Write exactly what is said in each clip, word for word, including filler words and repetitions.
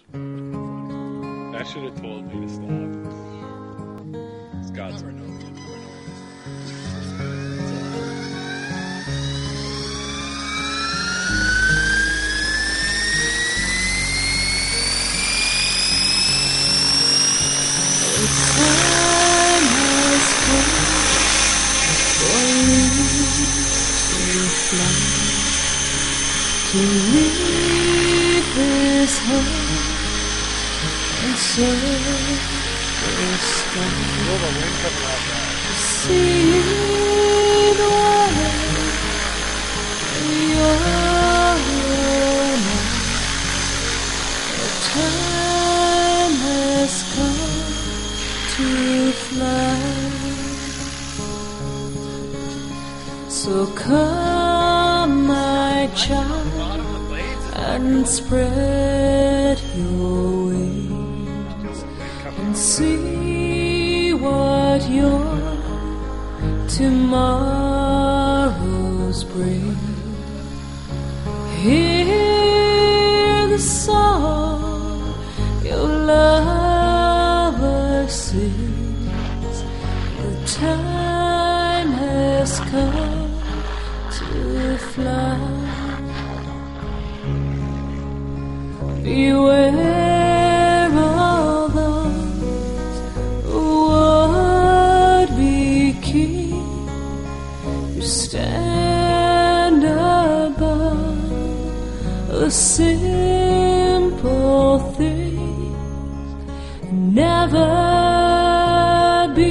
That should have told me to stop. It's God's Never know. To leave this home and serve the sky. To see the world your own eyes. The time has come to fly. So come, my child, and spread your wings and see what your tomorrows bring. Hear the song your lover sings. The time has come to fly. Beware of those who would be king, who stand above the simple things. Never be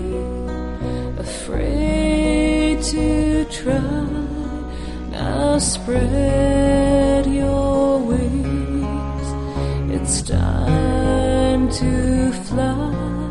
afraid to try. Now spread your wings. It's time to fly.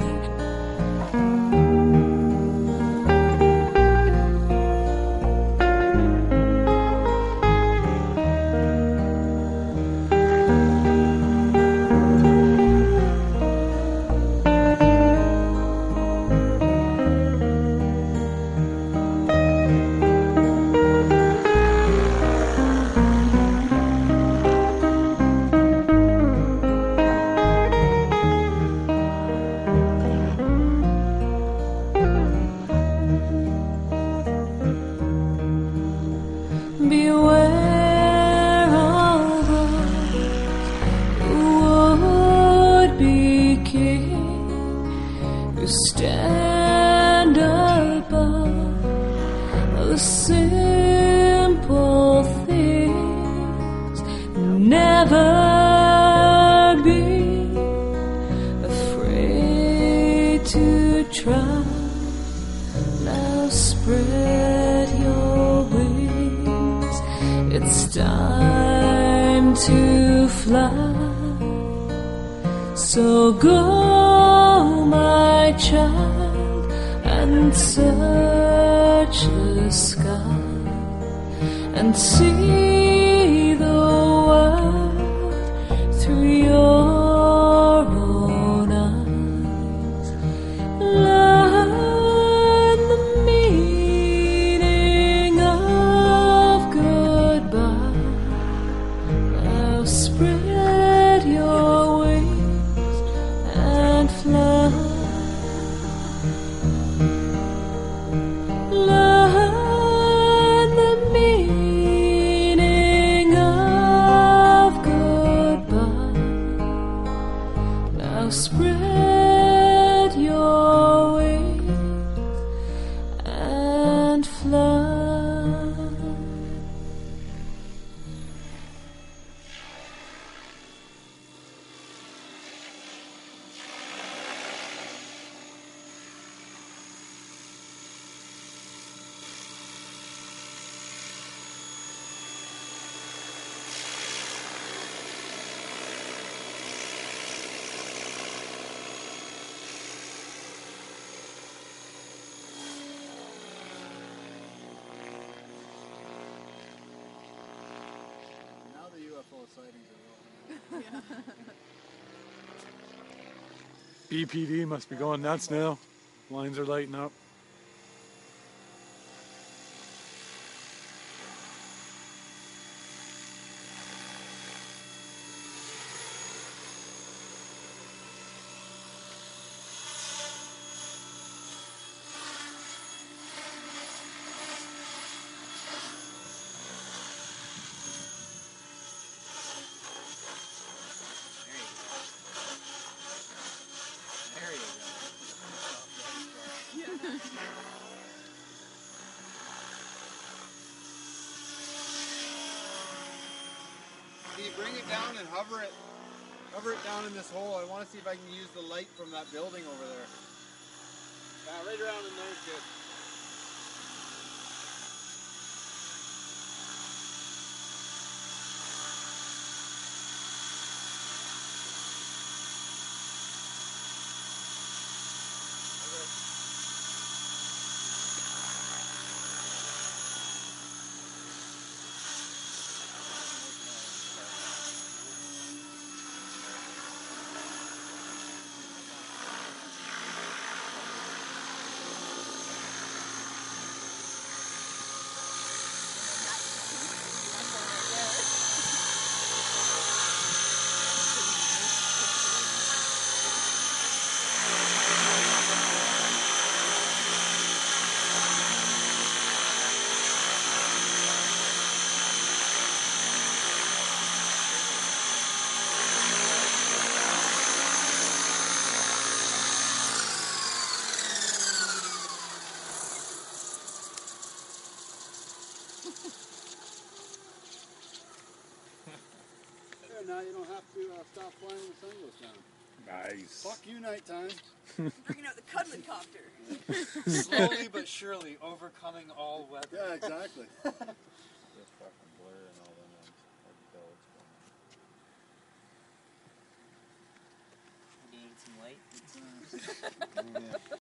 Beware of those who would be king, who stand above the simple things. Never be afraid to try. Now spread your wings. It's time to fly. So go, my child, and search the sky and see the world through your own eyes. Learn the meaning of goodbye. Now spread your wings and fly. Learn the meaning of goodbye. Now spread your wings and fly. Now the U F O sightings are real. B P D must be going nuts now. Lines are lighting up. bring it down and hover it, hover it down in this hole. I want to see if I can use the light from that building over there. Yeah, right around in there is good. There, now you don't have to uh, stop flying when the sun goes down. Nice. Fuck you, nighttime. Bringing out the cuddling copter. Slowly but surely overcoming all weather. Yeah, exactly. Just fucking blur and all them ones. Hard to tell what's going on. We need some light. Oh, yeah.